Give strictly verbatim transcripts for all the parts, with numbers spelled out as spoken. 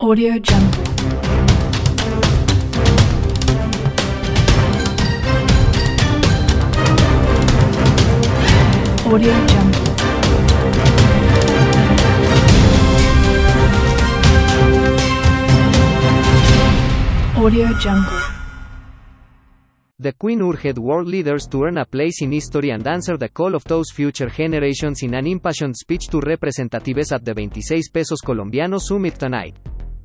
Audio Jungle. Audio Jungle. Audio Jungle. The Queen urged world leaders to earn a place in history and answer the call of those future generations in an impassioned speech to representatives at the twenty-six pesos colombiano summit tonight.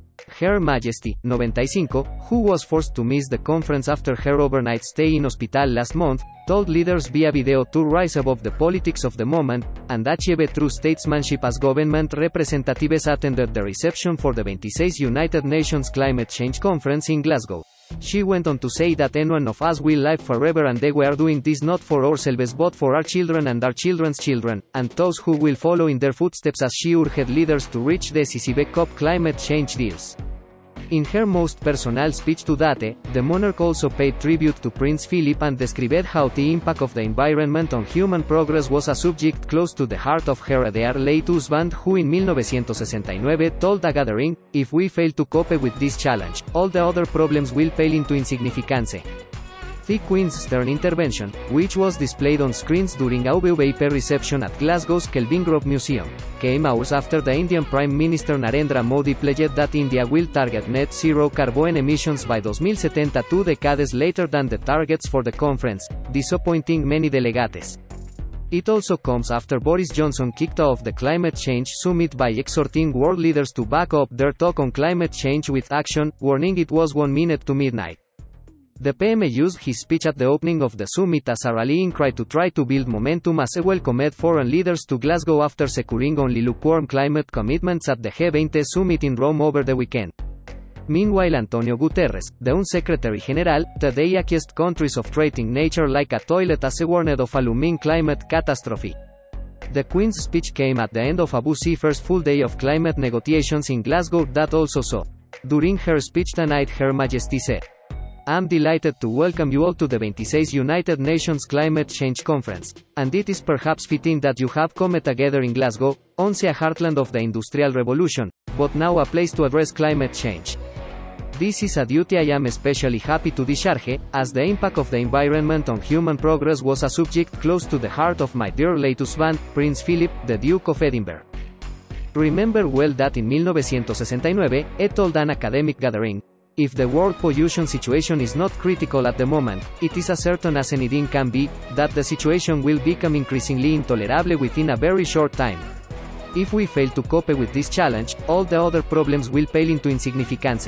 Her Majesty, ninety-five, who was forced to miss the conference after her overnight stay in hospital last month, told leaders via video to rise above the politics of the moment, and achieve true statesmanship as government representatives attended the reception for the twenty-sixth United Nations Climate Change Conference in Glasgow. She went on to say that any one of us will live forever and they were doing this not for ourselves but for our children and our children's children, and those who will follow in their footsteps, as she urged leaders to reach decisive COP climate change deals. In her most personal speech to date, the monarch also paid tribute to Prince Philip and described how the impact of the environment on human progress was a subject close to the heart of her dear late husband, who in nineteen sixty-nine told a gathering, "If we fail to cope with this challenge, all the other problems will pale into insignificance." The Queen's stern intervention, which was displayed on screens during a V I P reception at Glasgow's Kelvingrove Museum, came hours after the Indian Prime Minister Narendra Modi pledged that India will target net zero carbon emissions by twenty seventy, two decades later than the targets for the conference, disappointing many delegates. It also comes after Boris Johnson kicked off the climate change summit by exhorting world leaders to back up their talk on climate change with action, warning it was one minute to midnight. The P M used his speech at the opening of the summit as a rallying cry to try to build momentum as he welcomed foreign leaders to Glasgow after securing only lukewarm climate commitments at the G twenty summit in Rome over the weekend. Meanwhile, Antonio Guterres, the U N Secretary General, today accused countries of treating nature like a toilet as he warned of a looming climate catastrophe. The Queen's speech came at the end of Abu's first full day of climate negotiations in Glasgow that also saw. During her speech tonight, Her Majesty said, "I'm delighted to welcome you all to the twenty-sixth United Nations Climate Change Conference, and it is perhaps fitting that you have come together in Glasgow, once a heartland of the Industrial Revolution, but now a place to address climate change. This is a duty I am especially happy to discharge, as the impact of the environment on human progress was a subject close to the heart of my dear late husband, Prince Philip, the Duke of Edinburgh. Remember well that in nineteen sixty-nine, he told an academic gathering, 'If the world pollution situation is not critical at the moment, it is as certain as anything can be, that the situation will become increasingly intolerable within a very short time. If we fail to cope with this challenge, all the other problems will pale into insignificance.'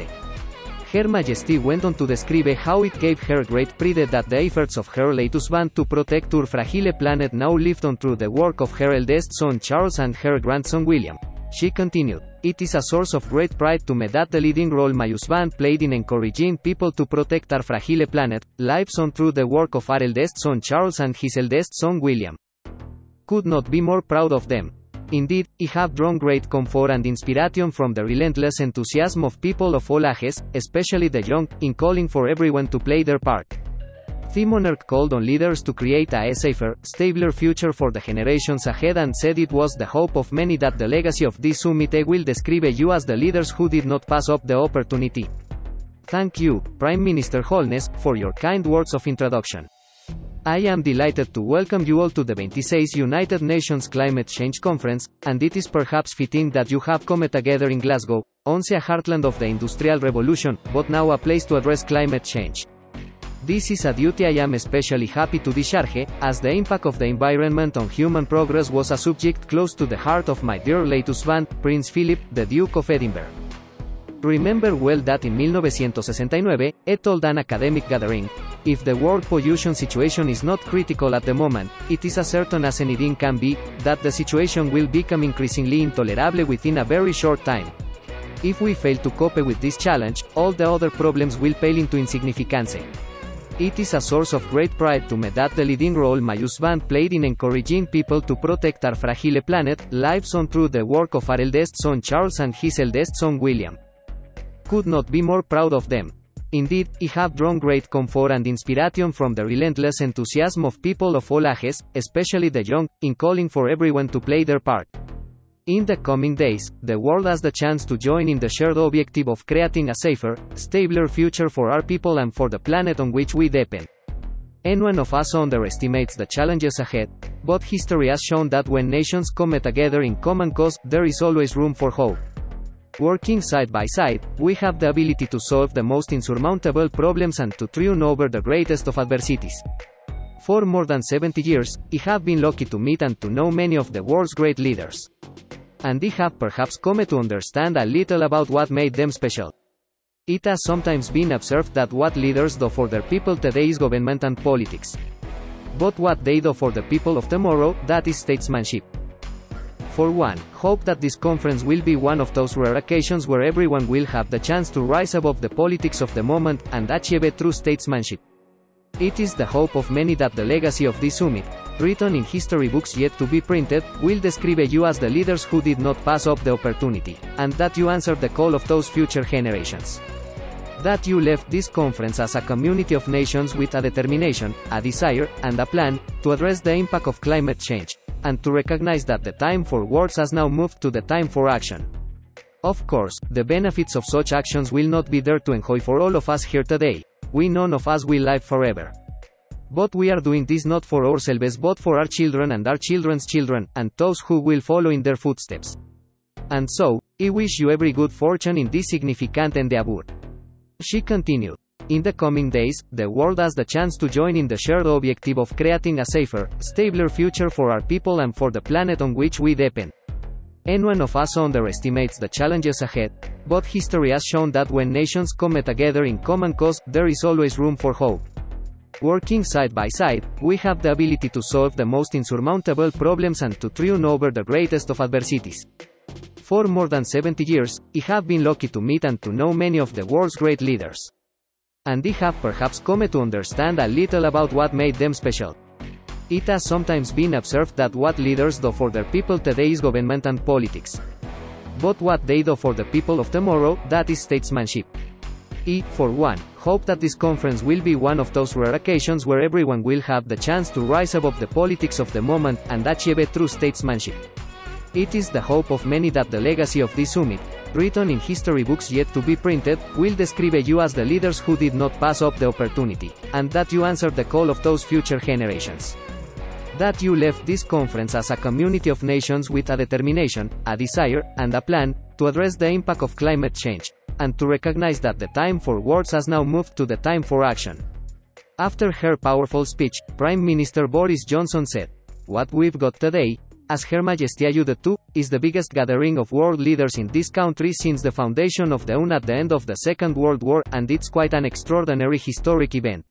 Her Majesty went on to describe how it gave her great pride that the efforts of her late husband to protect our fragile planet now lived on through the work of her eldest son Charles and her grandson William. She continued, 'It is a source of great pride to me that the leading role my husband played in encouraging people to protect our fragile planet lives on through the work of our eldest son Charles and his eldest son William. Could not be more proud of them. Indeed, I have drawn great comfort and inspiration from the relentless enthusiasm of people of all ages, especially the young, in calling for everyone to play their part.' The monarch called on leaders to create a safer, stabler future for the generations ahead and said it was the hope of many that the legacy of this summit will describe you as the leaders who did not pass up the opportunity. Thank you, Prime Minister Holness, for your kind words of introduction. I am delighted to welcome you all to the twenty-sixth United Nations Climate Change Conference, and it is perhaps fitting that you have come together in Glasgow, once a heartland of the Industrial Revolution, but now a place to address climate change. This is a duty I am especially happy to discharge, as the impact of the environment on human progress was a subject close to the heart of my dear late husband, Prince Philip, the Duke of Edinburgh. Remember well that in nineteen sixty-nine, he told an academic gathering, 'If the world pollution situation is not critical at the moment, it is as certain as anything can be, that the situation will become increasingly intolerable within a very short time. If we fail to cope with this challenge, all the other problems will pale into insignificance.' It is a source of great pride to me that the leading role my husband played in encouraging people to protect our fragile planet lives on through the work of our eldest son Charles and his eldest son William. Could not be more proud of them. Indeed, I have drawn great comfort and inspiration from the relentless enthusiasm of people of all ages, especially the young, in calling for everyone to play their part. In the coming days, the world has the chance to join in the shared objective of creating a safer, stabler future for our people and for the planet on which we depend. No one of us underestimates the challenges ahead, but history has shown that when nations come together in common cause, there is always room for hope. Working side by side, we have the ability to solve the most insurmountable problems and to triumph over the greatest of adversities. For more than seventy years, I have been lucky to meet and to know many of the world's great leaders. And I have perhaps come to understand a little about what made them special. It has sometimes been observed that what leaders do for their people today is government and politics. But what they do for the people of tomorrow, that is statesmanship. For one, hope that this conference will be one of those rare occasions where everyone will have the chance to rise above the politics of the moment and achieve a true statesmanship. It is the hope of many that the legacy of this summit, written in history books yet to be printed, will describe you as the leaders who did not pass up the opportunity, and that you answered the call of those future generations. That you left this conference as a community of nations with a determination, a desire, and a plan, to address the impact of climate change, and to recognize that the time for words has now moved to the time for action. Of course, the benefits of such actions will not be there to enjoy for all of us here today. We none of us will live forever. But we are doing this not for ourselves but for our children and our children's children, and those who will follow in their footsteps. And so, I wish you every good fortune in this significant endeavor. She continued. In the coming days, the world has the chance to join in the shared objective of creating a safer, stabler future for our people and for the planet on which we depend. No one of us underestimates the challenges ahead, but history has shown that when nations come together in common cause, there is always room for hope. Working side by side, we have the ability to solve the most insurmountable problems and to triumph over the greatest of adversities. For more than seventy years, I have been lucky to meet and to know many of the world's great leaders. And I have perhaps come to understand a little about what made them special. It has sometimes been observed that what leaders do for their people today is government and politics. But what they do for the people of tomorrow, that is statesmanship. I, for one, hope that this conference will be one of those rare occasions where everyone will have the chance to rise above the politics of the moment and achieve a true statesmanship. It is the hope of many that the legacy of this summit, written in history books yet to be printed, will describe you as the leaders who did not pass up the opportunity, and that you answered the call of those future generations. That you left this conference as a community of nations with a determination, a desire, and a plan, to address the impact of climate change, and to recognize that the time for words has now moved to the time for action. After her powerful speech, Prime Minister Boris Johnson said, "What we've got today, as Her Majesty alluded to, is the biggest gathering of world leaders in this country since the foundation of the U N at the end of the Second World War, and it's quite an extraordinary historic event.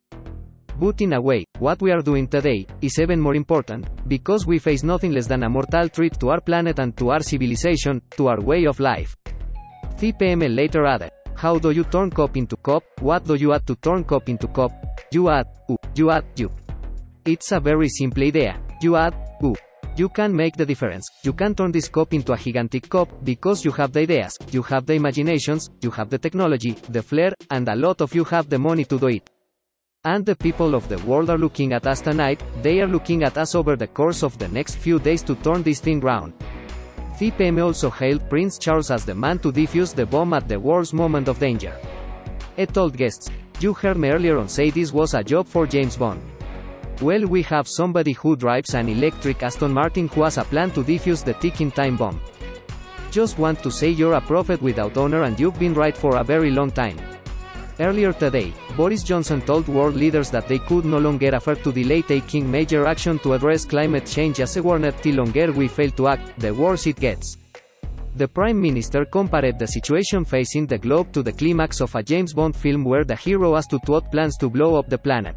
But in a way, what we are doing today is even more important, because we face nothing less than a mortal threat to our planet and to our civilization, to our way of life." The P M later added, "How do you turn cop into cop? What do you add to turn cop into cop? You add U. You add U. It's a very simple idea. You add U. You can make the difference. You can turn this cop into a gigantic cop, because you have the ideas, you have the imaginations, you have the technology, the flair, and a lot of you have the money to do it. And the people of the world are looking at us tonight, they are looking at us over the course of the next few days to turn this thing round." The P M also hailed Prince Charles as the man to defuse the bomb at the world's moment of danger. He told guests, "You heard me earlier on say this was a job for James Bond. Well, we have somebody who drives an electric Aston Martin who has a plan to defuse the ticking time bomb. Just want to say you're a prophet without honor and you've been right for a very long time." Earlier today, Boris Johnson told world leaders that they could no longer afford to delay taking major action to address climate change, as he warned, "The longer we fail to act, the worse it gets." The Prime Minister compared the situation facing the globe to the climax of a James Bond film where the hero has to thwart plans to blow up the planet.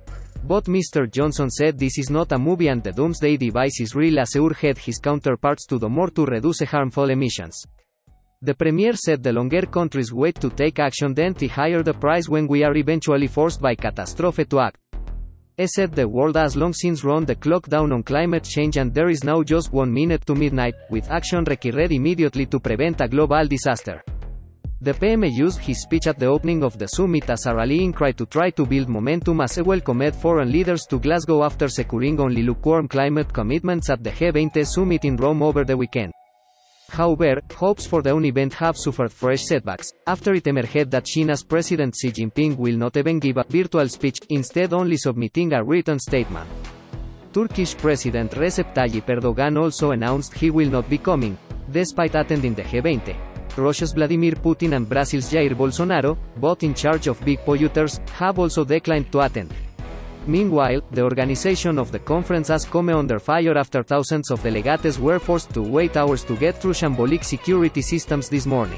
But Mister Johnson said this is not a movie and the doomsday device is real, as he urged his counterparts to do more to reduce harmful emissions. The Premier said the longer countries wait to take action, then the higher the price when we are eventually forced by catastrophe to act. He said the world has long since run the clock down on climate change and there is now just one minute to midnight, with action required immediately to prevent a global disaster. The P M used his speech at the opening of the summit as a rallying cry to try to build momentum as he welcomed foreign leaders to Glasgow after securing only lukewarm climate commitments at the G twenty summit in Rome over the weekend. However, hopes for the event have suffered fresh setbacks, after it emerged that China's President Xi Jinping will not even give a virtual speech, instead only submitting a written statement. Turkish President Recep Tayyip Erdogan also announced he will not be coming, despite attending the G twenty. Russia's Vladimir Putin and Brazil's Jair Bolsonaro, both in charge of big polluters, have also declined to attend. Meanwhile, the organization of the conference has come under fire after thousands of delegates were forced to wait hours to get through shambolic security systems this morning.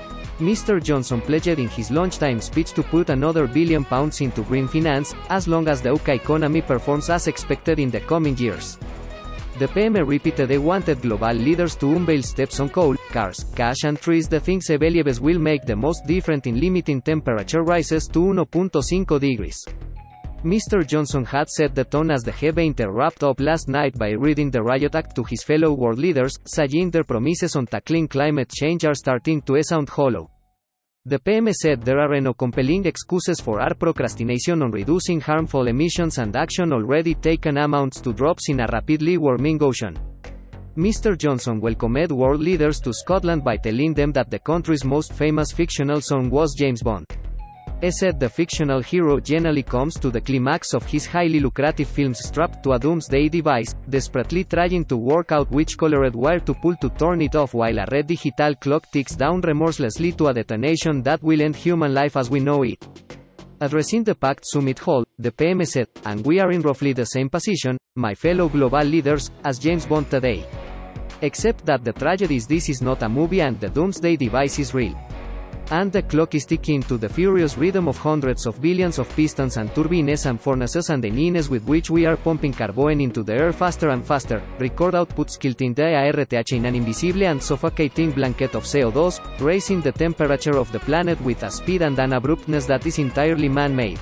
Mister Johnson pledged in his lunchtime speech to put another billion pounds into green finance, as long as the U K economy performs as expected in the coming years. The P M repeated they wanted global leaders to unveil steps on coal, cars, cash and trees, the things he believes will make the most difference in limiting temperature rises to one point five degrees. Mister Johnson had set the tone as the G twenty wrapped up last night by reading the Riot Act to his fellow world leaders, saying their promises on tackling climate change are starting to sound hollow. The P M said there are no compelling excuses for our procrastination on reducing harmful emissions, and action already taken amounts to drops in a rapidly warming ocean. Mister Johnson welcomed world leaders to Scotland by telling them that the country's most famous fictional song was James Bond. He said the fictional hero generally comes to the climax of his highly lucrative films strapped to a doomsday device, desperately trying to work out which colored wire to pull to turn it off, while a red digital clock ticks down remorselessly to a detonation that will end human life as we know it. Addressing the packed summit hall, the P M said, "And we are in roughly the same position, my fellow global leaders, as James Bond today. Except that the tragedy is this is not a movie and the doomsday device is real. And the clock is ticking to the furious rhythm of hundreds of billions of pistons and turbines and furnaces and the means with which we are pumping carbon into the air faster and faster, record output skilting the ARTH in an invisible and suffocating blanket of C O two, raising the temperature of the planet with a speed and an abruptness that is entirely man-made.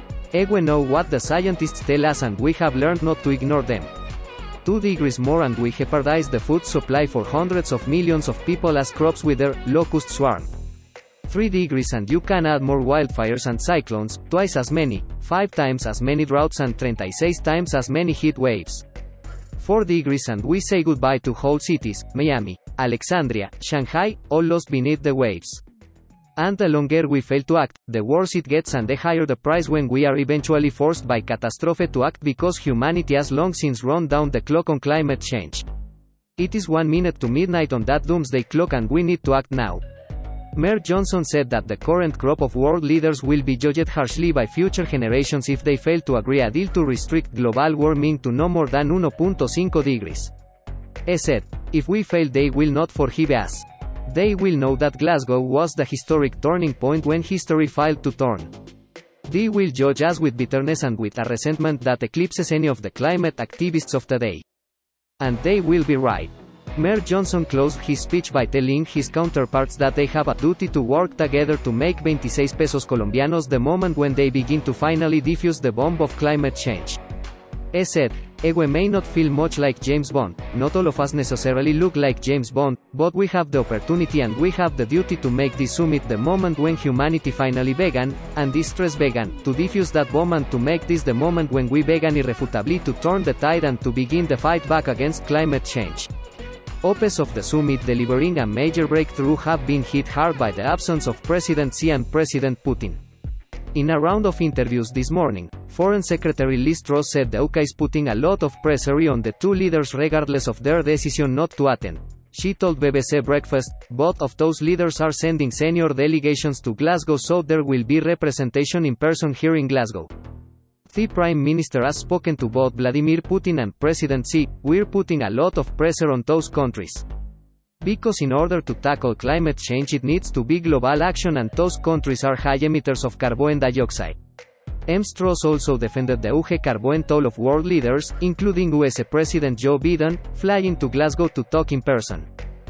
We know what the scientists tell us and we have learned not to ignore them. Two degrees more and we jeopardize the food supply for hundreds of millions of people as crops wither, locusts swarm. Three degrees and you can add more wildfires and cyclones, twice as many, five times as many droughts and thirty-six times as many heat waves. Four degrees and we say goodbye to whole cities, Miami, Alexandria, Shanghai, all lost beneath the waves. And the longer we fail to act, the worse it gets and the higher the price when we are eventually forced by catastrophe to act because humanity has long since run down the clock on climate change. It is one minute to midnight on that doomsday clock and we need to act now." Mayor Johnson said that the current crop of world leaders will be judged harshly by future generations if they fail to agree a deal to restrict global warming to no more than one point five degrees. He said, "If we fail they will not forgive us. They will know that Glasgow was the historic turning point when history failed to turn. They will judge us with bitterness and with a resentment that eclipses any of the climate activists of today. And they will be right." Mayor Johnson closed his speech by telling his counterparts that they have a duty to work together to make twenty-six pesos colombianos the moment when they begin to finally defuse the bomb of climate change. He said, "We may not feel much like James Bond, not all of us necessarily look like James Bond, but we have the opportunity and we have the duty to make this summit the moment when humanity finally began, and distress began, to defuse that bomb and to make this the moment when we began irrefutably to turn the tide and to begin the fight back against climate change." Hopes of the summit delivering a major breakthrough have been hit hard by the absence of President Xi and President Putin. In a round of interviews this morning, Foreign Secretary Liz Truss said the U K is putting a lot of pressure on the two leaders regardless of their decision not to attend. She told B B C Breakfast, "Both of those leaders are sending senior delegations to Glasgow so there will be representation in person here in Glasgow. The Prime Minister has spoken to both Vladimir Putin and President Xi. We're putting a lot of pressure on those countries. Because in order to tackle climate change it needs to be global action and those countries are high emitters of carbon dioxide." Miz Truss also defended the U K carbon toll of world leaders, including U S President Joe Biden, flying to Glasgow to talk in person.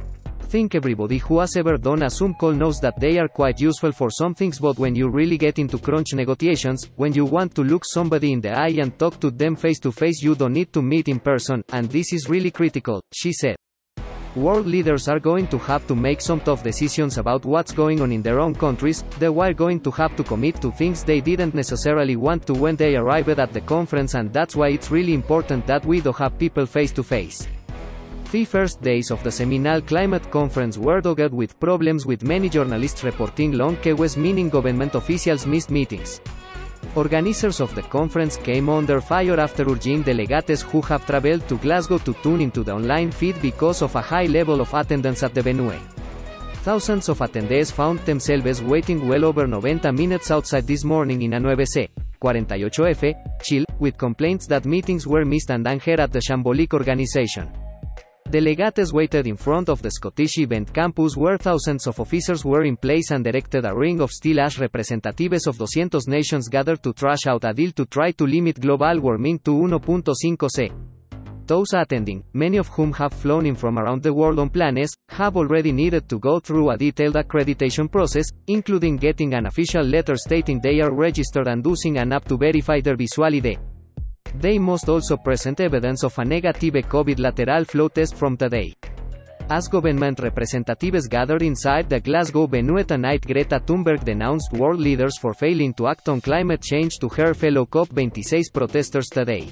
Think everybody who has ever done a Zoom call knows that they are quite useful for some things, but when you really get into crunch negotiations, when you want to look somebody in the eye and talk to them face to face, you don't need to meet in person, and this is really critical, she said. World leaders are going to have to make some tough decisions about what's going on in their own countries. They were going to have to commit to things they didn't necessarily want to when they arrived at the conference, and that's why it's really important that we do have people face to face. The first days of the seminal climate conference were dogged with problems, with many journalists reporting long queues, meaning government officials missed meetings. Organizers of the conference came under fire after urging delegates who have traveled to Glasgow to tune into the online feed because of a high level of attendance at the venue. Thousands of attendees found themselves waiting well over ninety minutes outside this morning in a nine C forty-eight F chill, with complaints that meetings were missed and unheard at the shambolic organization. Delegates waited in front of the Scottish Event Campus, where thousands of officers were in place and erected a ring of steel as representatives of two hundred nations gathered to thrash out a deal to try to limit global warming to one point five C. Those attending, many of whom have flown in from around the world on planes, have already needed to go through a detailed accreditation process, including getting an official letter stating they are registered and using an app to verify their visual I D. They must also present evidence of a negative COVID lateral flow test from today. As government representatives gathered inside the Glasgow venue tonight, Greta Thunberg denounced world leaders for failing to act on climate change to her fellow COP twenty-six protesters today.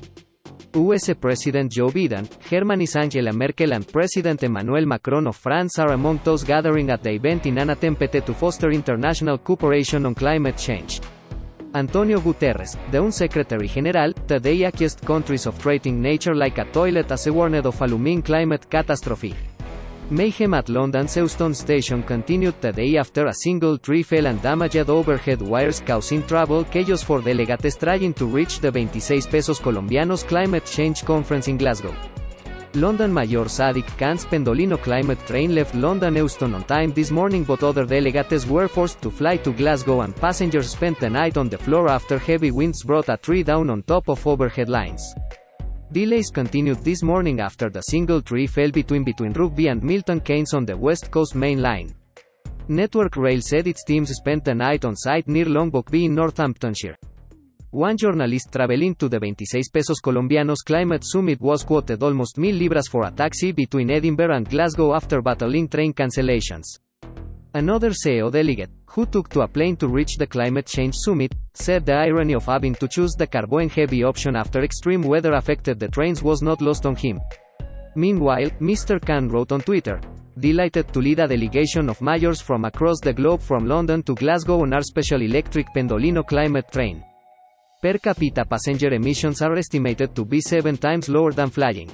U S President Joe Biden, Germany's Angela Merkel and President Emmanuel Macron of France are among those gathering at the event in an attempt to foster international cooperation on climate change. Antonio Guterres, the U N Secretary General, today accused countries of treating nature like a toilet as a warning of a looming climate catastrophe. Mayhem at London's Euston Station continued today after a single tree fell and damaged overhead wires, causing travel chaos for delegates trying to reach the twenty-six pesos colombianos climate change conference in Glasgow. London Mayor Sadiq Khan's Pendolino climate train left London Euston on time this morning, but other delegates were forced to fly to Glasgow and passengers spent the night on the floor after heavy winds brought a tree down on top of overhead lines. Delays continued this morning after the single tree fell between between Rugby and Milton Keynes on the West Coast Main Line. Network Rail said its teams spent the night on site near Longbourn in Northamptonshire. One journalist traveling to the twenty-six pesos colombianos climate summit was quoted almost mil libras for a taxi between Edinburgh and Glasgow after battling train cancellations. Another C E O delegate, who took to a plane to reach the climate change summit, said the irony of having to choose the carbon-heavy option after extreme weather affected the trains was not lost on him. Meanwhile, Mister Khan wrote on Twitter, "Delighted to lead a delegation of mayors from across the globe from London to Glasgow on our special electric Pendolino climate train. Per capita passenger emissions are estimated to be seven times lower than flying."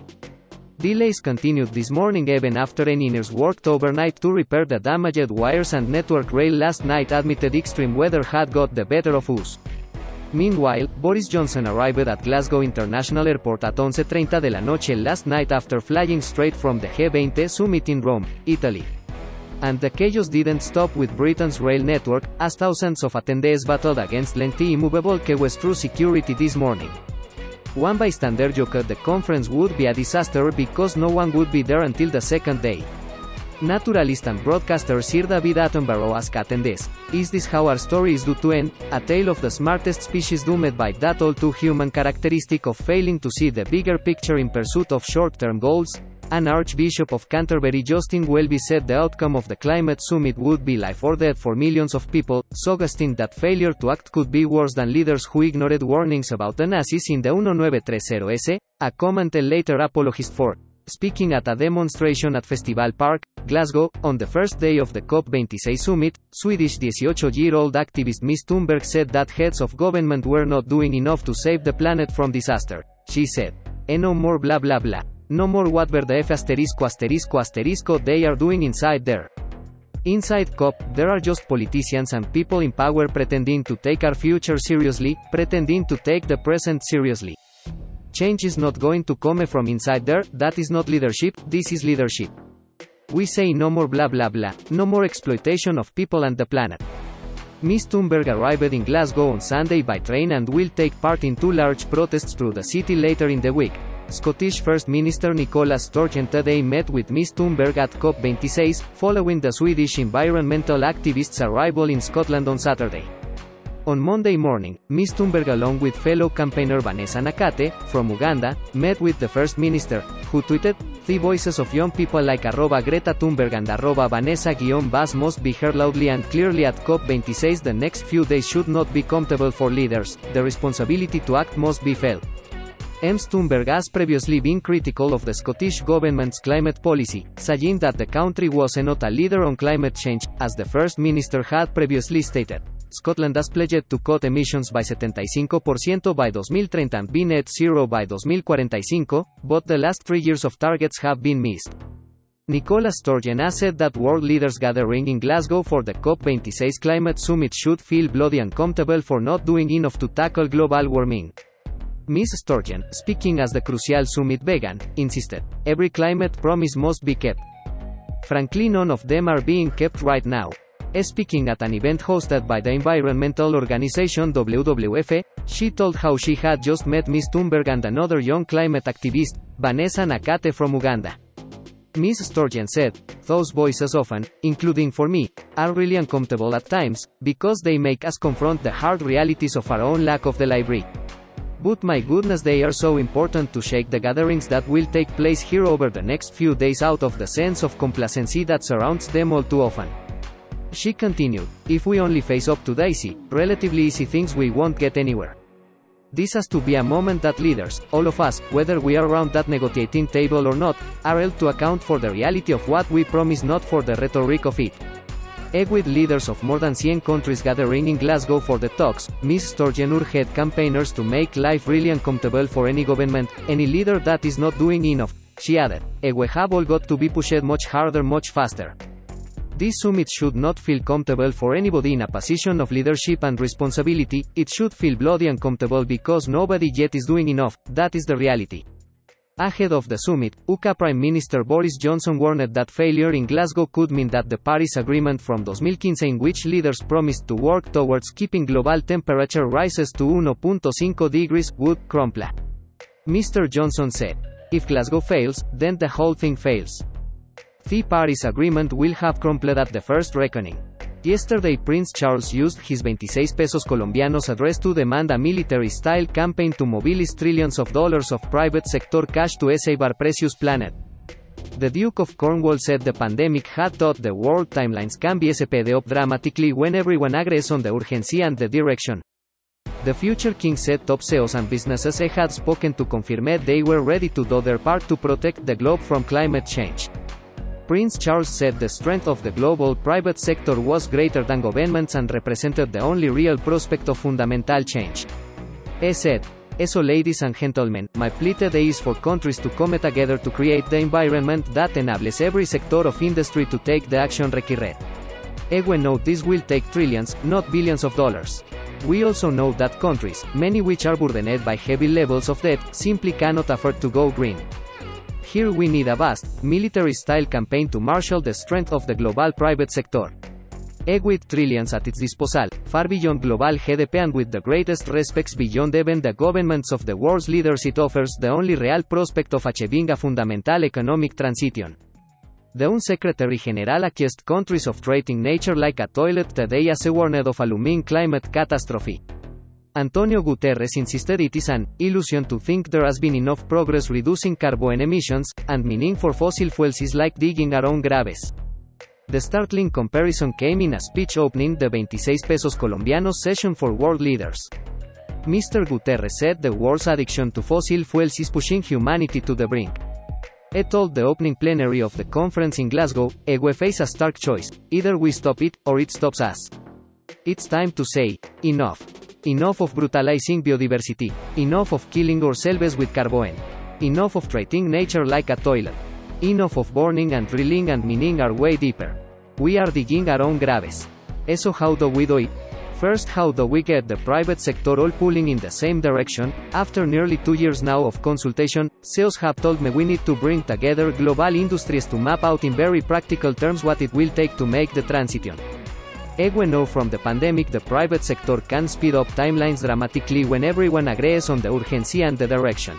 Delays continued this morning even after engineers worked overnight to repair the damaged wires, and Network Rail last night admitted extreme weather had got the better of us. Meanwhile, Boris Johnson arrived at Glasgow International Airport at once thirty de la noche last night after flying straight from the G twenty summit in Rome, Italy. And the chaos didn't stop with Britain's rail network, as thousands of attendees battled against lengthy immovable queues through security this morning. One bystander joked the conference would be a disaster because no one would be there until the second day. Naturalist and broadcaster Sir David Attenborough asked attendees, "Is this how our story is due to end? A tale of the smartest species doomed by that all-too-human characteristic of failing to see the bigger picture in pursuit of short-term goals?" An Archbishop of Canterbury, Justin Welby, said the outcome of the climate summit would be life or death for millions of people, suggesting that failure to act could be worse than leaders who ignored warnings about the Nazis in the nineteen thirty S, a commented later apologist for. Speaking at a demonstration at Festival Park, Glasgow, on the first day of the COP twenty-six summit, Swedish eighty-eight-year-old activist Miss Thunberg said that heads of government were not doing enough to save the planet from disaster. She said, "Eh, no more blah blah blah. No more whatever the F asterisco asterisco asterisco they are doing inside there. Inside COP, there are just politicians and people in power pretending to take our future seriously, pretending to take the present seriously. Change is not going to come from inside there, that is not leadership, this is leadership. We say no more blah blah blah, no more exploitation of people and the planet." Miss Thunberg arrived in Glasgow on Sunday by train and will take part in two large protests through the city later in the week. Scottish First Minister Nicola Sturgeon today met with Miss Thunberg at COP twenty-six, following the Swedish environmental activists' arrival in Scotland on Saturday. On Monday morning, Miss Thunberg, along with fellow campaigner Vanessa Nakate, from Uganda, met with the First Minister, who tweeted, "The voices of young people like arroba Greta Thunberg and arroba Vanessa-Bas must be heard loudly and clearly at COP twenty-six. The next few days should not be comfortable for leaders, the responsibility to act must be felt." M. Thunberg has previously been critical of the Scottish Government's climate policy, saying that the country was not a leader on climate change, as the First Minister had previously stated. Scotland has pledged to cut emissions by seventy-five percent by twenty thirty and be net zero by twenty forty-five, but the last three years of targets have been missed. Nicola Sturgeon has said that world leaders gathering in Glasgow for the COP twenty-six climate summit should feel bloody uncomfortable for not doing enough to tackle global warming. Miz Sturgeon, speaking as the crucial summit began, insisted, "Every climate promise must be kept. Frankly, none of them are being kept right now." Speaking at an event hosted by the environmental organization W W F, she told how she had just met Miz Thunberg and another young climate activist, Vanessa Nakate from Uganda. Miz Sturgeon said, "Those voices often, including for me, are really uncomfortable at times, because they make us confront the hard realities of our own lack of the library. But my goodness, they are so important to shake the gatherings that will take place here over the next few days out of the sense of complacency that surrounds them all too often." She continued, "If we only face up to the easy, relatively easy things, we won't get anywhere. This has to be a moment that leaders, all of us, whether we are around that negotiating table or not, are held to account for the reality of what we promise, not for the rhetoric of it." With leaders of more than one hundred countries gathering in Glasgow for the talks, Miz Sturgeon urged campaigners to make life really uncomfortable for any government, any leader that is not doing enough. She added, "We have all got to be pushed much harder, much faster. This summit should not feel comfortable for anybody in a position of leadership and responsibility, it should feel bloody uncomfortable because nobody yet is doing enough, that is the reality." Ahead of the summit, U K Prime Minister Boris Johnson warned that failure in Glasgow could mean that the Paris Agreement from twenty fifteen, in which leaders promised to work towards keeping global temperature rises to one point five degrees, would crumble. Mister Johnson said, "If Glasgow fails, then the whole thing fails. The Paris Agreement will have crumbled at the first reckoning." Yesterday, Prince Charles used his twenty-six pesos colombianos address to demand a military-style campaign to mobilize trillions of dollars of private sector cash to save our precious planet. The Duke of Cornwall said the pandemic had taught the world timelines can be sped up dramatically when everyone agrees on the urgency and the direction. The future king said top C E Os and businesses had spoken to confirm they were ready to do their part to protect the globe from climate change. Prince Charles said the strength of the global private sector was greater than governments and represented the only real prospect of fundamental change. He said, "So ladies and gentlemen, my plea today is for countries to come together to create the environment that enables every sector of industry to take the action required. We know this will take trillions, not billions of dollars. We also know that countries, many which are burdened by heavy levels of debt, simply cannot afford to go green. Here we need a vast, military-style campaign to marshal the strength of the global private sector. With trillions at its disposal, far beyond global G D P and with the greatest respects beyond even the governments of the world's leaders, it offers the only real prospect of achieving a fundamental economic transition." The U N Secretary General accused countries of treating nature like a toilet today as a warning of a looming climate catastrophe. Antonio Guterres insisted it is an illusion to think there has been enough progress reducing carbon emissions, and mining for fossil fuels is like digging our own graves. The startling comparison came in a speech opening the twenty-six pesos colombianos session for world leaders. Mister Guterres said the world's addiction to fossil fuels is pushing humanity to the brink. He told the opening plenary of the conference in Glasgow, "We face a stark choice, either we stop it, or it stops us. It's time to say, enough. Enough of brutalizing biodiversity. Enough of killing ourselves with carbon. Enough of treating nature like a toilet. Enough of burning and drilling and mining our way deeper. We are digging our own graves. So how do we do it? First, how do we get the private sector all pulling in the same direction? After nearly two years now of consultation, C E Os have told me we need to bring together global industries to map out in very practical terms what it will take to make the transition. We know from the pandemic the private sector can speed up timelines dramatically when everyone agrees on the urgency and the direction.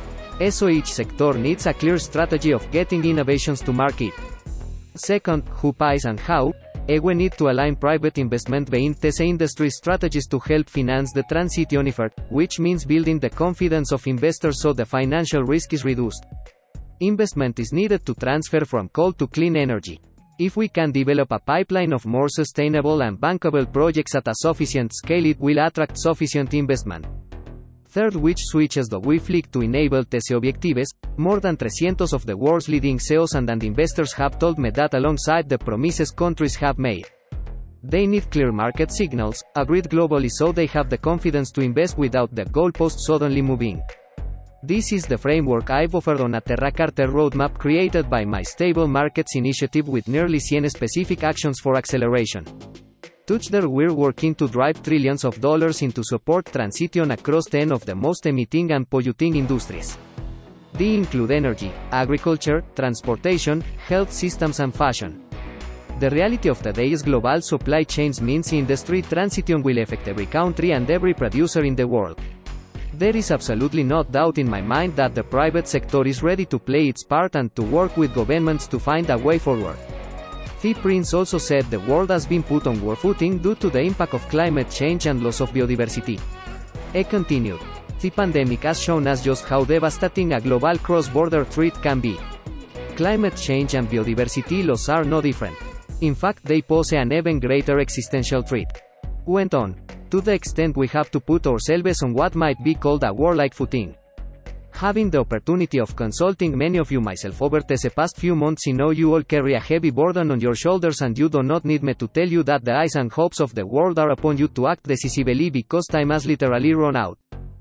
So each sector needs a clear strategy of getting innovations to market. Second, who pays and how? We need to align private investment behind these industry strategies to help finance the transition effort, which means building the confidence of investors so the financial risk is reduced. Investment is needed to transfer from coal to clean energy. If we can develop a pipeline of more sustainable and bankable projects at a sufficient scale, it will attract sufficient investment. Third, which switches do we flick to enable T C objectives? More than three hundred of the world's leading C E Os and, and investors have told me that alongside the promises countries have made, they need clear market signals, agreed globally, so they have the confidence to invest without the goalposts suddenly moving. This is the framework I've offered on a Terra Carta roadmap created by my Stable Markets initiative with nearly one hundred specific actions for acceleration. Together we're working to drive trillions of dollars into support transition across ten of the most emitting and polluting industries. They include energy, agriculture, transportation, health systems and fashion. The reality of today's global supply chains means industry transition will affect every country and every producer in the world. There is absolutely no doubt in my mind that the private sector is ready to play its part and to work with governments to find a way forward. The Prince also said the world has been put on war footing due to the impact of climate change and loss of biodiversity. He continued, the pandemic has shown us just how devastating a global cross-border threat can be. Climate change and biodiversity loss are no different. In fact, they pose an even greater existential threat. Went on, to the extent we have to put ourselves on what might be called a warlike footing. Having the opportunity of consulting many of you myself over the past few months, I know you all carry a heavy burden on your shoulders and you do not need me to tell you that the eyes and hopes of the world are upon you to act decisively because time has literally run out.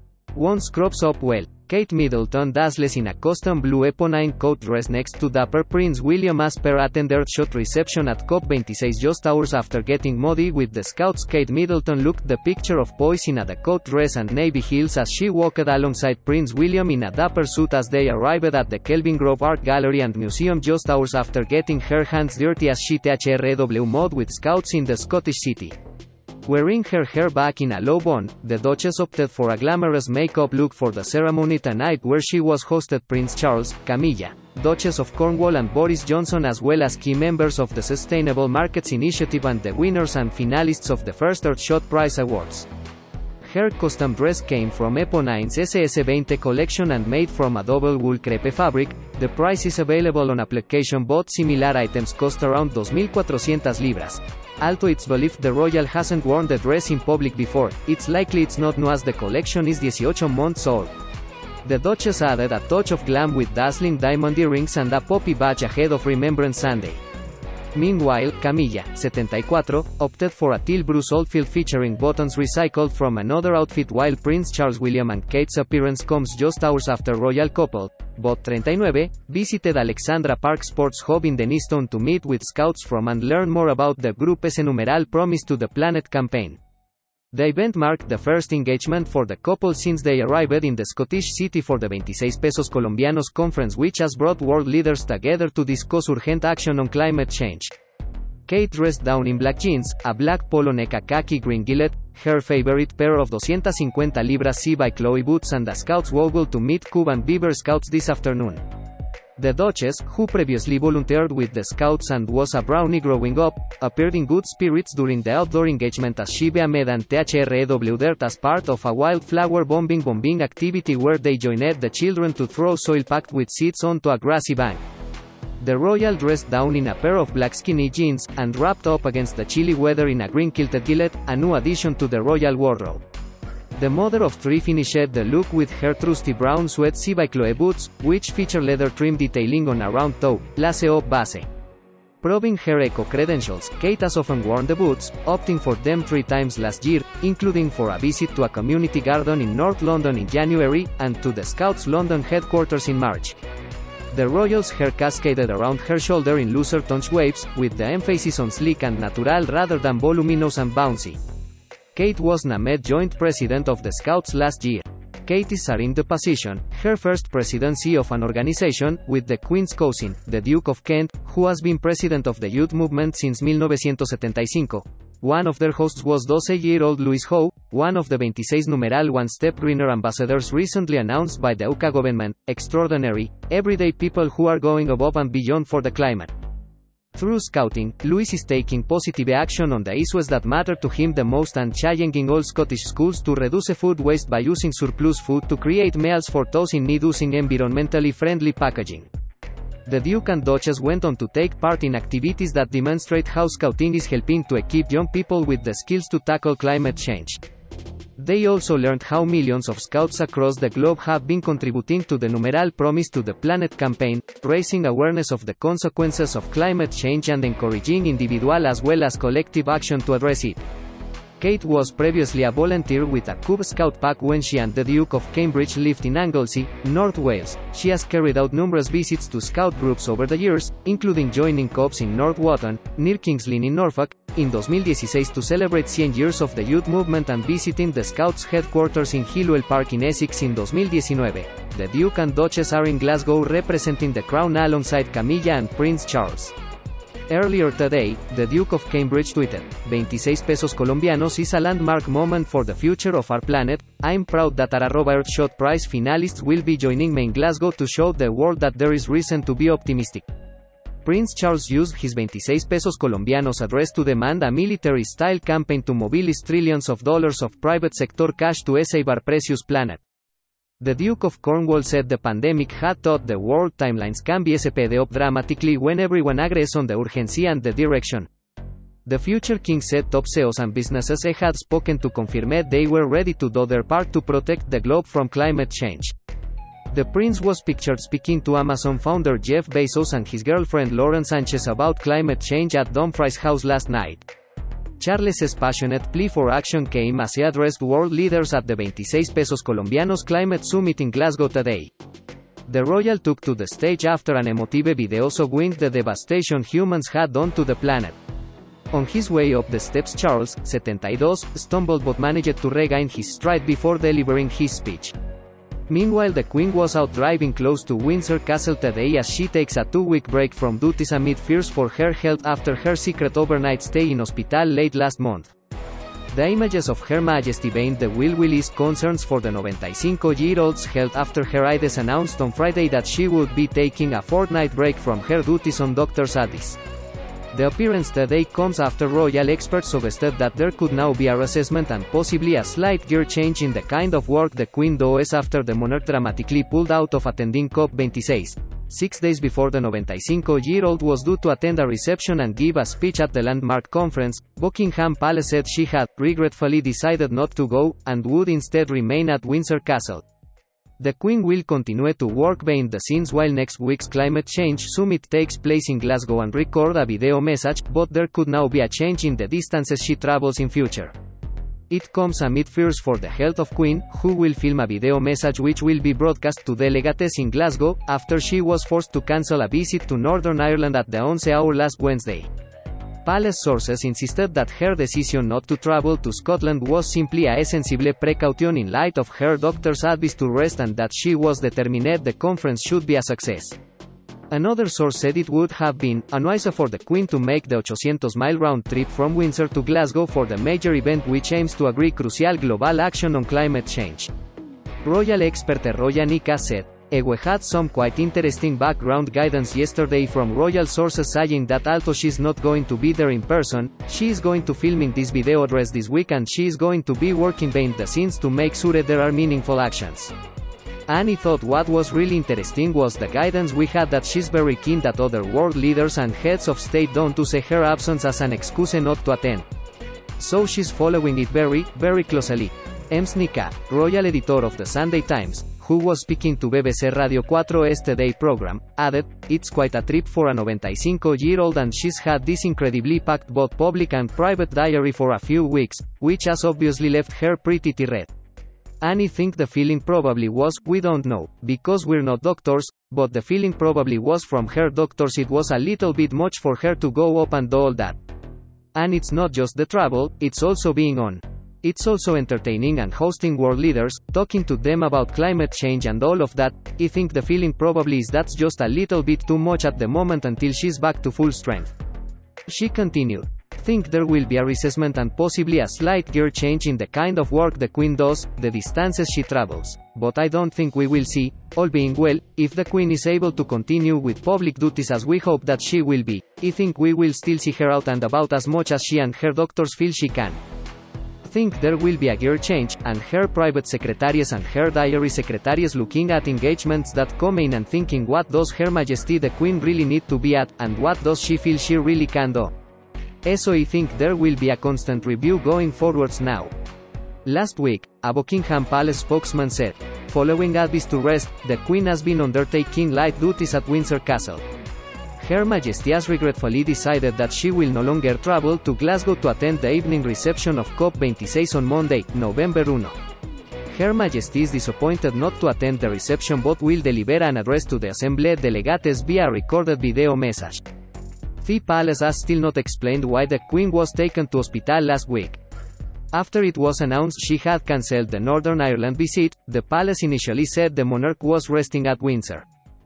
One scrubs up well. Kate Middleton dazzles in a custom blue eponine coat dress next to dapper Prince William as per attended shot reception at COP twenty-six just hours after getting muddy with the Scouts. Kate Middleton looked the picture of poise in a coat dress and navy heels as she walked alongside Prince William in a dapper suit as they arrived at the Kelvin Grove Art Gallery and Museum just hours after getting her hands dirty as she threw mud with Scouts in the Scottish city. Wearing her hair back in a low bun, the Duchess opted for a glamorous makeup look for the ceremony tonight where she was hosted Prince Charles, Camilla, Duchess of Cornwall and Boris Johnson as well as key members of the Sustainable Markets Initiative and the winners and finalists of the first Earthshot Prize Awards. Her custom dress came from Eponine's S S twenty collection and made from a double wool crepe fabric. The price is available on application but similar items cost around two thousand four hundred libras. Although it's believed the royal hasn't worn the dress in public before, it's likely it's not new as the collection is eighteen months old. The Duchess added a touch of glam with dazzling diamond earrings and a poppy badge ahead of Remembrance Sunday. Meanwhile, Camilla, seventy-four, opted for a teal Bruce Oldfield featuring buttons recycled from another outfit while Prince Charles William and Kate's appearance comes just hours after royal couple, Bot thirty-nine, visited Alexandra Park Sports Hub in Denistone to meet with Scouts from and learn more about the group's numeral Promise to the Planet campaign. The event marked the first engagement for the couple since they arrived in the Scottish city for the twenty-six pesos colombianos conference, which has brought world leaders together to discuss urgent action on climate change. Kate dressed down in black jeans, a black polo neck, a khaki green gilet, her favorite pair of two hundred fifty libras C by Chloe boots and a Scouts woggle to meet Cuban Beaver Scouts this afternoon. The Duchess, who previously volunteered with the Scouts and was a brownie growing up, appeared in good spirits during the outdoor engagement as she made and threw dirt as part of a wildflower bombing bombing activity where they joined the children to throw soil packed with seeds onto a grassy bank. The royal dressed down in a pair of black skinny jeans, and wrapped up against the chilly weather in a green kilted gilet, a new addition to the royal wardrobe. The mother of three finished the look with her trusty brown suede C by Chloe boots, which feature leather trim detailing on a round toe, lace-up base. Proving her eco-credentials, Kate has often worn the boots, opting for them three times last year, including for a visit to a community garden in North London in January, and to the Scouts London headquarters in March. The royal's hair cascaded around her shoulder in looser tongue waves, with the emphasis on sleek and natural rather than voluminous and bouncy. Kate was named joint president of the Scouts last year. Kate is in the position, her first presidency of an organization, with the Queen's cousin, the Duke of Kent, who has been president of the youth movement since nineteen seventy-five. One of their hosts was twelve-year-old Louise Howe, one of the twenty-six numeral one step greener ambassadors recently announced by the U K government, extraordinary, everyday people who are going above and beyond for the climate. Through Scouting, Louise is taking positive action on the issues that matter to him the most and challenging all Scottish schools to reduce food waste by using surplus food to create meals for those in need using environmentally friendly packaging. The Duke and Duchess went on to take part in activities that demonstrate how Scouting is helping to equip young people with the skills to tackle climate change. They also learned how millions of scouts across the globe have been contributing to the Numeral Promise to the Planet campaign, raising awareness of the consequences of climate change and encouraging individual as well as collective action to address it. Kate was previously a volunteer with a Cub Scout pack when she and the Duke of Cambridge lived in Anglesey, North Wales. She has carried out numerous visits to Scout groups over the years, including joining Cubs in North Wotton, near Kings Lynn in Norfolk, in twenty sixteen to celebrate one hundred years of the youth movement and visiting the Scouts headquarters in Hillwell Park in Essex in twenty nineteen. The Duke and Duchess are in Glasgow representing the Crown alongside Camilla and Prince Charles. Earlier today, the Duke of Cambridge tweeted, veintiséis pesos colombianos is a landmark moment for the future of our planet. I'm proud that our Earthshot Prize finalists will be joining me in Glasgow to show the world that there is reason to be optimistic. Prince Charles used his veintiséis pesos colombianos address to demand a military-style campaign to mobilize trillions of dollars of private sector cash to save our precious planet. The Duke of Cornwall said the pandemic had taught the world timelines can be sped up dramatically when everyone agrees on the urgency and the direction. The future king said top C E Os and businesses had spoken to confirm they were ready to do their part to protect the globe from climate change. The prince was pictured speaking to Amazon founder Jeff Bezos and his girlfriend Lauren Sanchez about climate change at Dumfries House last night. Charles's passionate plea for action came as he addressed world leaders at the veintiséis pesos colombianos climate summit in Glasgow today. The royal took to the stage after an emotive video showing the devastation humans had done to the planet. On his way up the steps Charles, seventy-two, stumbled but managed to regain his stride before delivering his speech. Meanwhile, the Queen was out driving close to Windsor Castle today as she takes a two-week break from duties amid fears for her health after her secret overnight stay in hospital late last month. The images of Her Majesty behind the wheel released concerns for the ninety-five-year-old's health after her aides announced on Friday that she would be taking a fortnight break from her duties on doctor's advice. The appearance today comes after royal experts suggested that there could now be a reassessment and possibly a slight gear change in the kind of work the Queen does after the monarch dramatically pulled out of attending COP twenty-six. Six days before the ninety-five-year-old was due to attend a reception and give a speech at the landmark conference, Buckingham Palace said she had regretfully decided not to go, and would instead remain at Windsor Castle. The Queen will continue to work behind the scenes while next week's climate change summit takes place in Glasgow and record a video message, but there could now be a change in the distances she travels in future. It comes amid fears for the health of Queen, who will film a video message which will be broadcast to delegates in Glasgow, after she was forced to cancel a visit to Northern Ireland at the once hour last Wednesday. Palace sources insisted that her decision not to travel to Scotland was simply a sensible precaution in light of her doctor's advice to rest and that she was determined the conference should be a success. Another source said it would have been unwise for the Queen to make the eight hundred mile round trip from Windsor to Glasgow for the major event which aims to agree crucial global action on climate change. Royal expert Roya Nika said, "E we had some quite interesting background guidance yesterday from royal sources saying that although she's not going to be there in person, she is going to filming this video address this week and she is going to be working behind the scenes to make sure there are meaningful actions." Annie thought what was really interesting was the guidance we had that she's very keen that other world leaders and heads of state don't use her absence as an excuse not to attend. So she's following it very, very closely. Ems Nika, royal editor of the Sunday Times, who was speaking to B B C Radio four's Today program, added, "It's quite a trip for a ninety-five-year-old and she's had this incredibly packed both public and private diary for a few weeks, which has obviously left her pretty tired." Annie think the feeling probably was, "We don't know, because we're not doctors, but the feeling probably was from her doctors it was a little bit much for her to go up and do all that. And it's not just the travel, it's also being on. It's also entertaining and hosting world leaders, talking to them about climate change and all of that. I think the feeling probably is that's just a little bit too much at the moment until she's back to full strength." She continued, "Think there will be a reassessment and possibly a slight gear change in the kind of work the Queen does, the distances she travels. But I don't think we will see, all being well, if the Queen is able to continue with public duties as we hope that she will be. I think we will still see her out and about as much as she and her doctors feel she can. Think there will be a gear change, and her private secretaries and her diary secretaries looking at engagements that come in and thinking what does Her Majesty the Queen really need to be at, and what does she feel she really can do. So I think there will be a constant review going forwards now. Last week, a Buckingham Palace spokesman said, following Abby's to rest, the Queen has been undertaking light duties at Windsor Castle. Her Majesty has regretfully decided that she will no longer travel to Glasgow to attend the evening reception of COP twenty-six on Monday, November first. Her Majesty is disappointed not to attend the reception but will deliver an address to the Assemblée Delegates via a recorded video message. The palace has still not explained why the Queen was taken to hospital last week. After it was announced she had cancelled the Northern Ireland visit, the palace initially said the monarch was resting at Windsor.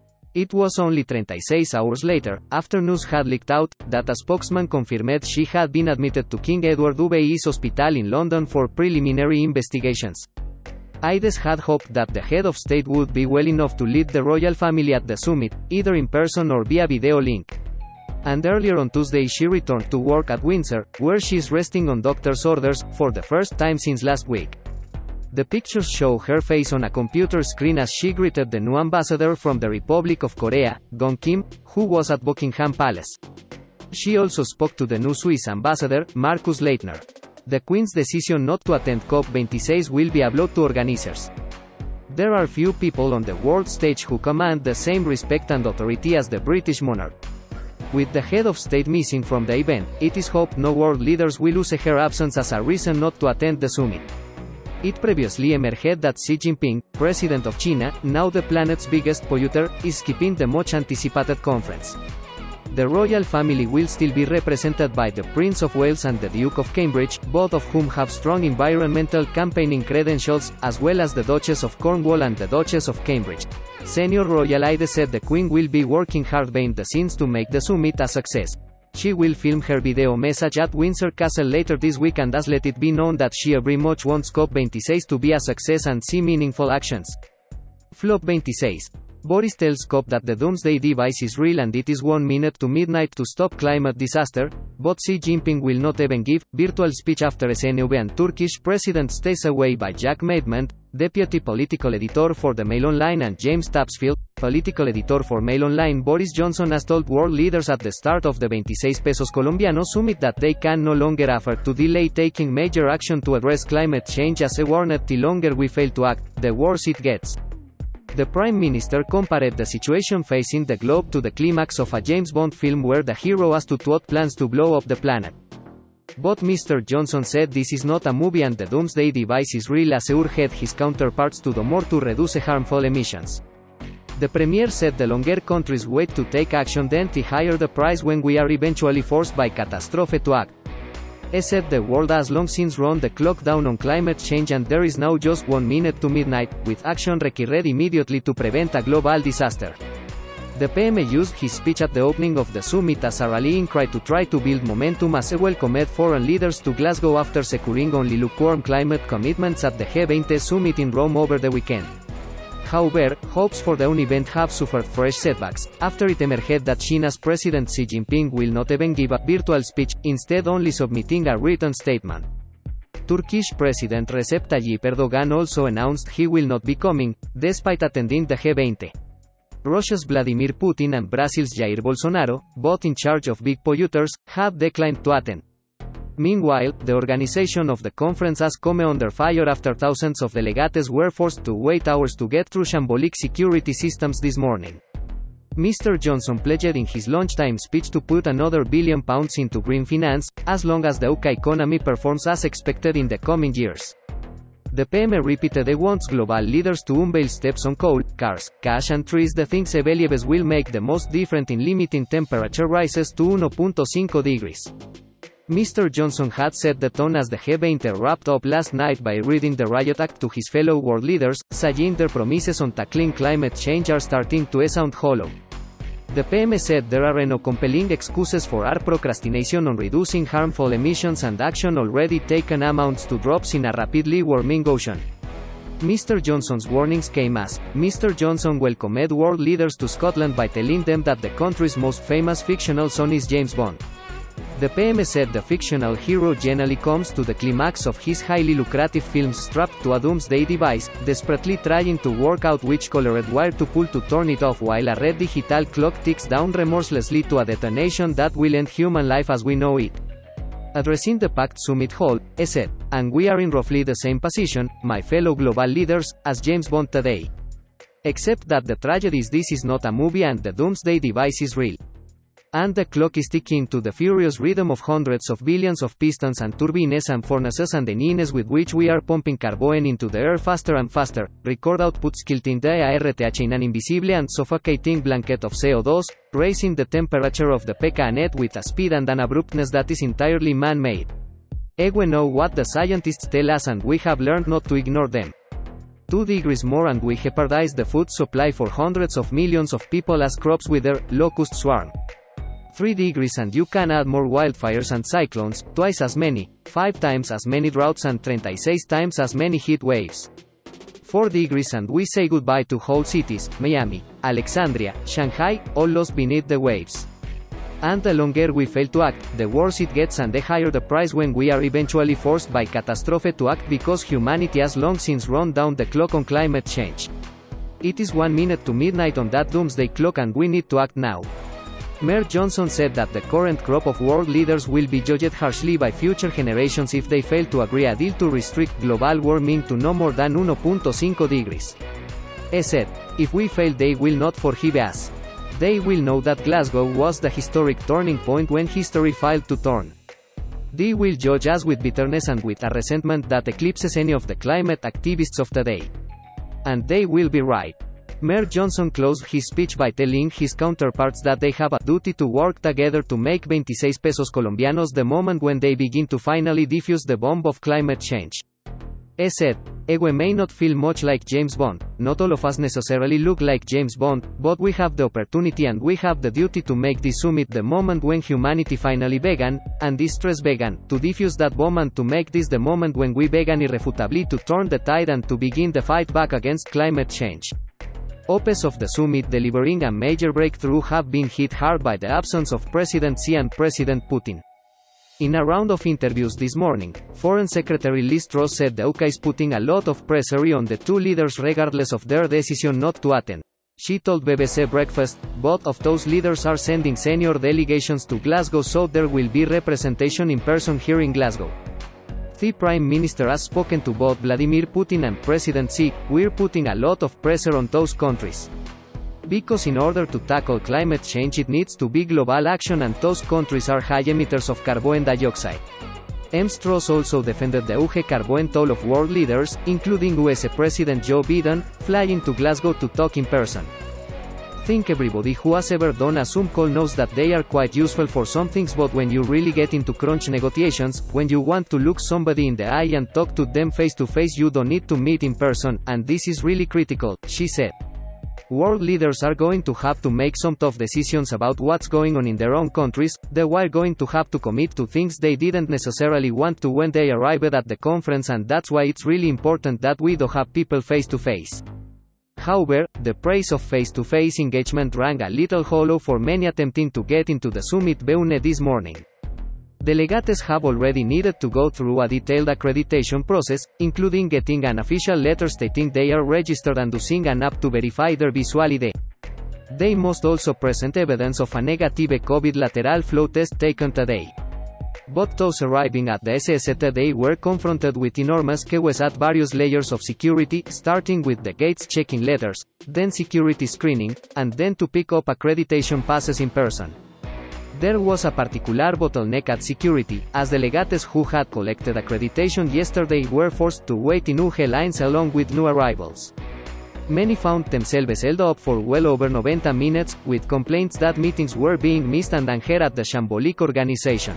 It was only thirty-six hours later, after news had leaked out, that a spokesman confirmed she had been admitted to King Edward the Second's hospital in London for preliminary investigations. Aides had hoped that the head of state would be well enough to lead the royal family at the summit, either in person or via video link. And earlier on Tuesday she returned to work at Windsor, where she is resting on doctor's orders, for the first time since last week. The pictures show her face on a computer screen as she greeted the new ambassador from the Republic of Korea, Gong Kim, who was at Buckingham Palace. She also spoke to the new Swiss ambassador, Markus Leitner. The Queen's decision not to attend COP twenty-six will be a blow to organizers. There are few people on the world stage who command the same respect and authority as the British monarch. With the head of state missing from the event, it is hoped no world leaders will use her absence as a reason not to attend the summit. It previously emerged that Xi Jinping, president of China, now the planet's biggest polluter, is skipping the much-anticipated conference. The royal family will still be represented by the Prince of Wales and the Duke of Cambridge, both of whom have strong environmental campaigning credentials, as well as the Duchess of Cornwall and the Duchess of Cambridge. Senior royal aide said the Queen will be working hard behind the scenes to make the summit a success. She will film her video message at Windsor Castle later this week and has let it be known that she very much wants COP twenty-six to be a success and see meaningful actions. Flop twenty-six. Boris tells COP that the doomsday device is real and it is one minute to midnight to stop climate disaster, but Xi Jinping will not even give virtual speech after S N V and Turkish president stays away by Jack Maidment, deputy political editor for the Mail Online, and James Tapsfield, political editor for Mail Online. Boris Johnson has told world leaders at the start of the twenty-six pesos colombiano summit that they can no longer afford to delay taking major action to address climate change, as he warned, the longer we fail to act, the worse it gets. The Prime Minister compared the situation facing the globe to the climax of a James Bond film where the hero has to thwart plans to blow up the planet. But Mister Johnson said this is not a movie and the doomsday device is real, as he urged his counterparts to do more to reduce harmful emissions. The Premier said the longer countries wait to take action, then the higher the price when we are eventually forced by catastrophe to act. He said the world has long since run the clock down on climate change and there is now just one minute to midnight, with action required immediately to prevent a global disaster. The P M used his speech at the opening of the summit as a rallying cry to try to build momentum as he welcomed foreign leaders to Glasgow after securing only lukewarm climate commitments at the G twenty summit in Rome over the weekend. However, hopes for the event have suffered fresh setbacks, after it emerged that China's President Xi Jinping will not even give a virtual speech, instead only submitting a written statement. Turkish President Recep Tayyip Erdogan also announced he will not be coming, despite attending the G twenty. Russia's Vladimir Putin and Brazil's Jair Bolsonaro, both in charge of big polluters, have declined to attend. Meanwhile, the organization of the conference has come under fire after thousands of delegates were forced to wait hours to get through shambolic security systems this morning. Mister Johnson pledged in his lunchtime speech to put another billion pounds into green finance, as long as the U K economy performs as expected in the coming years. The P M repeated he wants global leaders to unveil steps on coal, cars, cash and trees, the things he believes will make the most difference in limiting temperature rises to one point five degrees. Mister Johnson had set the tone as the G twenty wrapped up last night by reading the Riot Act to his fellow world leaders, saying their promises on tackling climate change are starting to sound hollow. The P M said there are no compelling excuses for our procrastination on reducing harmful emissions, and action already taken amounts to drops in a rapidly warming ocean. Mister Johnson's warnings came as Mister Johnson welcomed world leaders to Scotland by telling them that the country's most famous fictional son is James Bond. The P M said the fictional hero generally comes to the climax of his highly lucrative films strapped to a doomsday device, desperately trying to work out which colored wire to pull to turn it off, while a red digital clock ticks down remorselessly to a detonation that will end human life as we know it. Addressing the packed summit hall, he said, And we are in roughly the same position, my fellow global leaders, as James Bond today. Except that the tragedy is this is not a movie and the doomsday device is real. And the clock is ticking to the furious rhythm of hundreds of billions of pistons and turbines and furnaces and engines with which we are pumping carbon into the air faster and faster, record outputs killing the earth in an invisible and suffocating blanket of C O two, raising the temperature of the planet with a speed and an abruptness that is entirely man-made. We know what the scientists tell us and we have learned not to ignore them. Two degrees more and we jeopardize the food supply for hundreds of millions of people as crops wither, locusts swarm. Three degrees and you can add more wildfires and cyclones, twice as many, five times as many droughts and thirty-six times as many heat waves. Four degrees and we say goodbye to whole cities, Miami, Alexandria, Shanghai, all lost beneath the waves. And the longer we fail to act, the worse it gets and the higher the price when we are eventually forced by catastrophe to act because humanity has long since run down the clock on climate change. It is one minute to midnight on that doomsday clock and we need to act now. Mayor Johnson said that the current crop of world leaders will be judged harshly by future generations if they fail to agree a deal to restrict global warming to no more than one point five degrees. He said, if we fail they will not forgive us. They will know that Glasgow was the historic turning point when history failed to turn. They will judge us with bitterness and with a resentment that eclipses any of the climate activists of today. And they will be right. Mayor Johnson closed his speech by telling his counterparts that they have a duty to work together to make twenty-six pesos colombianos the moment when they begin to finally defuse the bomb of climate change. He said, we may not feel much like James Bond, not all of us necessarily look like James Bond, but we have the opportunity and we have the duty to make this summit the moment when humanity finally began, and distress began, to defuse that bomb and to make this the moment when we began irrefutably to turn the tide and to begin the fight back against climate change. Hopes of the summit delivering a major breakthrough have been hit hard by the absence of President Xi and President Putin. In a round of interviews this morning, Foreign Secretary Liz Truss said the U K is putting a lot of pressure on the two leaders regardless of their decision not to attend. She told B B C Breakfast, both of those leaders are sending senior delegations to Glasgow so there will be representation in person here in Glasgow. The Prime Minister has spoken to both Vladimir Putin and President Xi. We're putting a lot of pressure on those countries. Because in order to tackle climate change it needs to be global action and those countries are high emitters of carbon dioxide. Mister Truss also defended the huge carbon toll of world leaders, including U S President Joe Biden, flying to Glasgow to talk in person. Think everybody who has ever done a Zoom call knows that they are quite useful for some things, but when you really get into crunch negotiations, when you want to look somebody in the eye and talk to them face to face you don't need to meet in person, and this is really critical, she said. World leaders are going to have to make some tough decisions about what's going on in their own countries. They were going to have to commit to things they didn't necessarily want to when they arrived at the conference, and that's why it's really important that we do have people face to face. However, the praise of face-to-face engagement rang a little hollow for many attempting to get into the summit venue this morning. Delegates have already needed to go through a detailed accreditation process, including getting an official letter stating they are registered and using an app to verify their visual I D. They must also present evidence of a negative COVID lateral flow test taken today. But those arriving at the S S today were confronted with enormous queues at various layers of security, starting with the gates checking letters, then security screening, and then to pick up accreditation passes in person. There was a particular bottleneck at security, as delegates who had collected accreditation yesterday were forced to wait in huge lines along with new arrivals. Many found themselves held up for well over ninety minutes, with complaints that meetings were being missed and danger at the shambolic organization.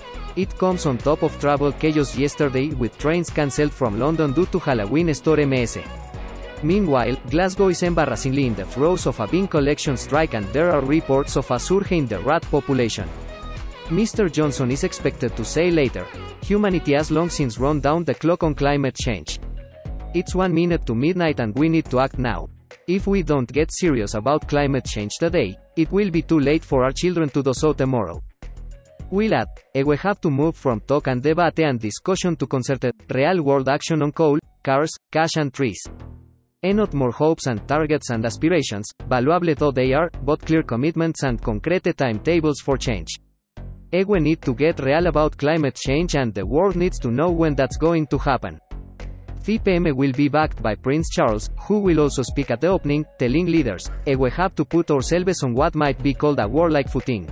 It comes on top of travel chaos yesterday with trains cancelled from London due to Halloween Store M S. Meanwhile, Glasgow is embarrassingly in the throes of a bin collection strike and there are reports of a surge in the rat population. Mister Johnson is expected to say later, humanity has long since run down the clock on climate change. It's one minute to midnight and we need to act now. If we don't get serious about climate change today, it will be too late for our children to do so tomorrow. We'll add, we have to move from talk and debate and discussion to concerted, real-world action on coal, cars, cash and trees. And not more hopes and targets and aspirations, valuable though they are, but clear commitments and concrete timetables for change. E we need to get real about climate change and the world needs to know when that's going to happen. The P M will be backed by Prince Charles, who will also speak at the opening, telling leaders, "E we have to put ourselves on what might be called a warlike footing.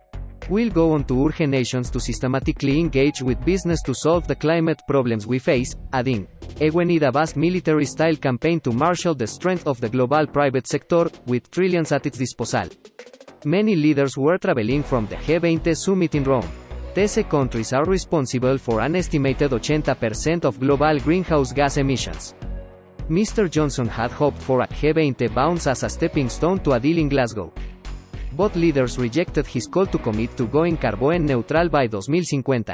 We'll go on to urge nations to systematically engage with business to solve the climate problems we face," adding, "E we need a vast military-style campaign to marshal the strength of the global private sector, with trillions at its disposal." Many leaders were traveling from the G twenty summit in Rome. These countries are responsible for an estimated eighty percent of global greenhouse gas emissions. Mister Johnson had hoped for a G twenty bounce as a stepping stone to a deal in Glasgow. Both leaders rejected his call to commit to going carbon neutral by twenty fifty.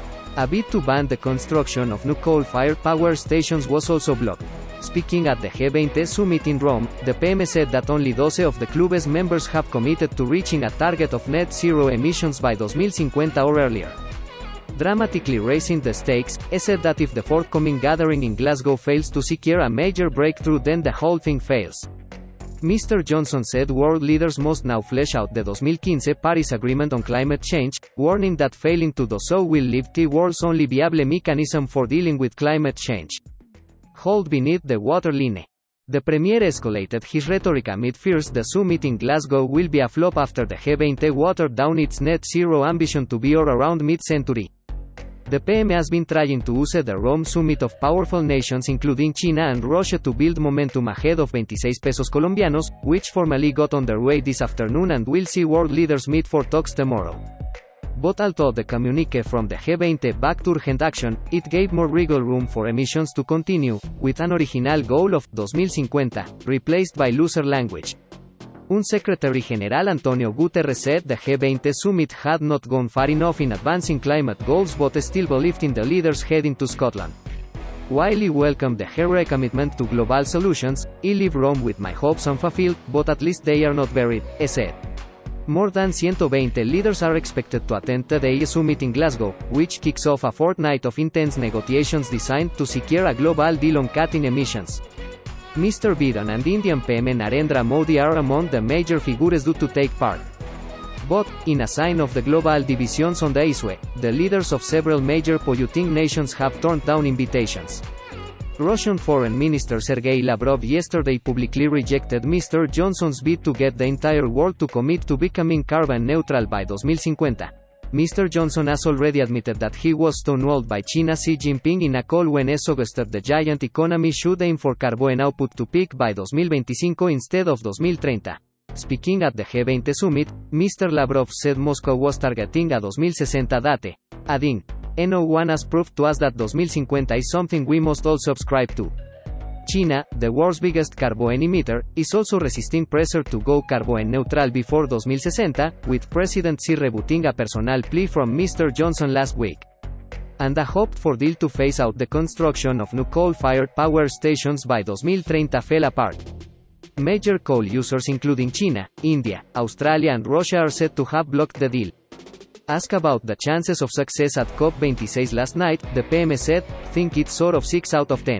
A bid to ban the construction of new coal-fired power stations was also blocked. Speaking at the G twenty summit in Rome, the P M said that only twelve of the club's members have committed to reaching a target of net zero emissions by twenty fifty or earlier. Dramatically raising the stakes, he said that if the forthcoming gathering in Glasgow fails to secure a major breakthrough, then the whole thing fails. Mister Johnson said world leaders must now flesh out the twenty fifteen Paris Agreement on climate change, warning that failing to do so will leave the world's only viable mechanism for dealing with climate change. Hold beneath the waterline. The Premier escalated his rhetoric amid fears the summit in Glasgow will be a flop after the G twenty watered down its net zero ambition to be or around mid-century. The P M has been trying to use the Rome summit of powerful nations including China and Russia to build momentum ahead of twenty-six pesos colombianos, which formally got underway this afternoon and will see world leaders meet for talks tomorrow. But although the communique from the G twenty backed urgent action, it gave more wiggle room for emissions to continue, with an original goal of twenty fifty, replaced by looser language. Un Secretary General Antonio Guterres said the G twenty summit had not gone far enough in advancing climate goals but still believed in the leaders heading to Scotland. While he welcomed the G twenty commitment to global solutions, "I leave Rome with my hopes unfulfilled, but at least they are not buried," he said. More than one hundred twenty leaders are expected to attend today's summit in Glasgow, which kicks off a fortnight of intense negotiations designed to secure a global deal on cutting emissions. Mister Biden and Indian P M Narendra Modi are among the major figures due to take part. But, in a sign of the global divisions on the issue, the leaders of several major polluting nations have turned down invitations. Russian Foreign Minister Sergei Lavrov yesterday publicly rejected Mister Johnson's bid to get the entire world to commit to becoming carbon neutral by twenty fifty. Mister Johnson has already admitted that he was stonewalled by China's Xi Jinping in a call when he suggested the giant economy should aim for carbon output to peak by twenty twenty-five instead of twenty thirty. Speaking at the G twenty summit, Mister Lavrov said Moscow was targeting a twenty sixty date, adding, "No one has proved to us that twenty fifty is something we must all subscribe to." China, the world's biggest carbon emitter, is also resisting pressure to go carbon neutral before twenty sixty, with President Xi rebutting a personal plea from Mister Johnson last week. And a hoped-for deal to phase out the construction of new coal-fired power stations by twenty thirty fell apart. Major coal users including China, India, Australia and Russia are said to have blocked the deal. Asked about the chances of success at COP twenty-six last night, the P M said, "Think it's sort of six out of ten.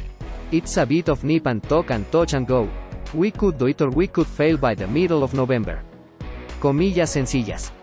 It's a bit of nip and tuck and touch and go. We could do it or we could fail by the middle of November." Comillas sencillas.